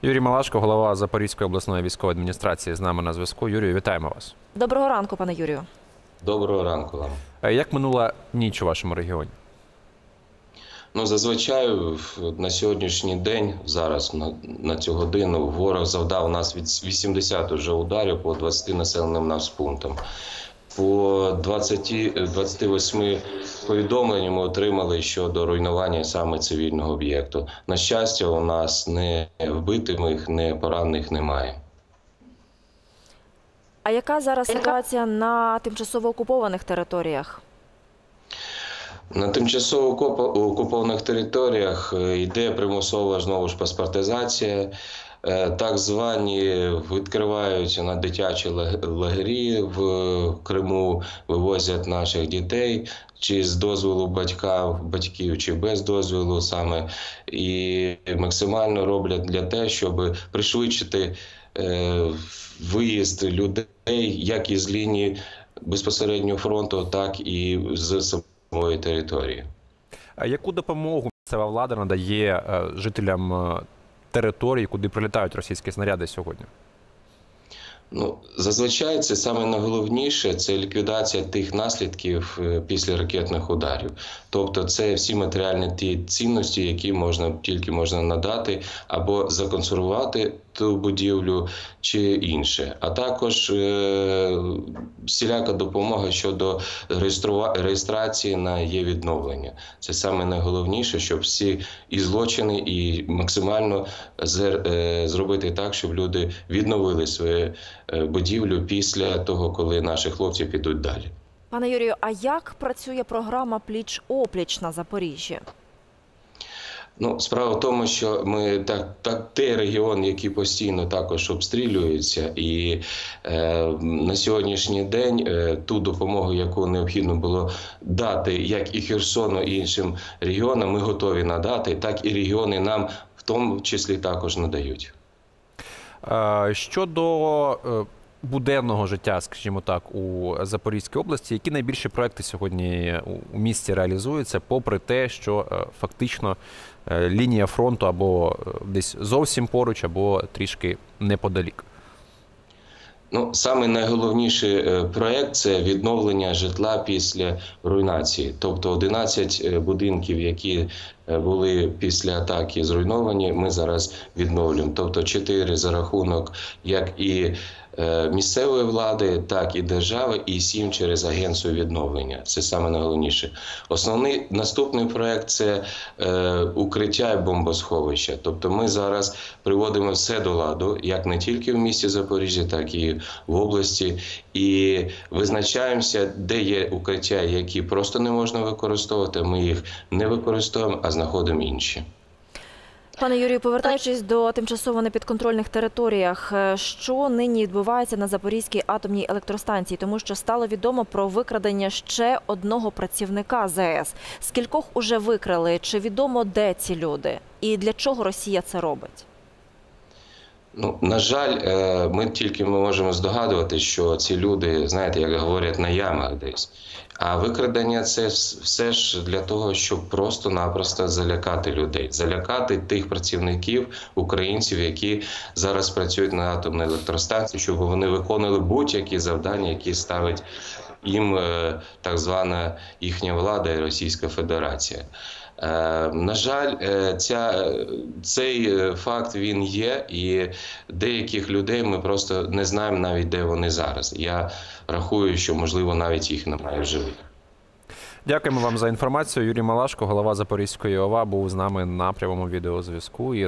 Юрій Малашко, голова Запорізької обласної військової адміністрації, з нами на зв'язку. Юрію, вітаємо вас. Доброго ранку, пане Юрію. Доброго ранку вам. Як минула ніч у вашому регіоні? Зазвичай на сьогоднішній день, зараз на цю годину, ворог завдав нас від 80 уже ударів по 20 населеним пунктам. По 28 повідомлень ми отримали щодо руйнування саме цивільного об'єкту. На щастя, у нас не вбитих, не поранених немає. А яка зараз ситуація на тимчасово окупованих територіях? На тимчасово окупованих територіях йде примусова знову ж паспортизація. Так звані відкривають на дитячі лагері в Криму, вивозять наших дітей, чи з дозволу батьків, чи без дозволу саме. І максимально роблять для того, щоб пришвидшити виїзд людей як із лінії безпосереднього фронту, так і з самої території. А яку допомогу місцева влада надає жителям території, куди прилітають російські снаряди сьогодні? Зазвичай це саме найголовніше – це ліквідація тих наслідків після ракетних ударів. Тобто це всі матеріальні ті цінності, які тільки можна надати або законсервувати ту будівлю чи інше. А також всіляка допомога щодо реєстрації на є-відновлення. Це саме найголовніше, щоб всі і злочини, і максимально зробити так, щоб люди відновили свою будівлю після того, коли наші хлопці підуть далі. Пане Юрію, а як працює програма «Пліч-опліч» на Запоріжжі? Справа в тому, що ми той регіон, який постійно також обстрілюється, і на сьогоднішній день ту допомогу, яку необхідно було дати, як і Херсону, і іншим регіонам, ми готові надати, так і регіони нам в тому числі також надають. Щодо буденного життя, скажімо так, у Запорізькій області, які найбільші проекти сьогодні у місті реалізуються, попри те, що фактично лінія фронту або десь зовсім поруч, або трішки неподалік? Саме найголовніший проєкт – це відновлення житла після руйнації. Тобто 11 будинків, які були після атаки зруйновані, ми зараз відновлюємо. Тобто 4 за рахунок як і місцевої влади, так і держави, і 7 через агенцію відновлення. Це саме найголовніше. Основний наступний проєкт – це укриття і бомбосховища. Тобто ми зараз приводимо все до ладу, як не тільки в місті Запоріжжя, так і в області. І визначаємося, де є укриття, які просто не можна використовувати. Ми їх не використовуємо, а знаходимо інші. Пане Юрію, повертаючись до тимчасово непідконтрольних територіях, що нині відбувається на Запорізькій атомній електростанції? Тому що стало відомо про викрадення ще одного працівника ЗАЕС. Скількох уже викрали? Чи відомо, де ці люди? І для чого Росія це робить? На жаль, ми можемо здогадувати, що ці люди, знаєте, як говорять, на ямах десь. А викрадення – це все ж для того, щоб просто-напросто залякати людей. Залякати тих працівників, українців, які зараз працюють на атомній електростанції, щоб вони виконували будь-які завдання, які ставить їм так звана їхня влада і Російська Федерація. На жаль, цей факт він є, і деяких людей ми просто не знаємо навіть, де вони зараз. Я рахую, що, можливо, навіть їх немає в живих. Дякуємо вам за інформацію. Юрій Малашко, голова Запорізької ОВА, був з нами на прямому відеозв'язку.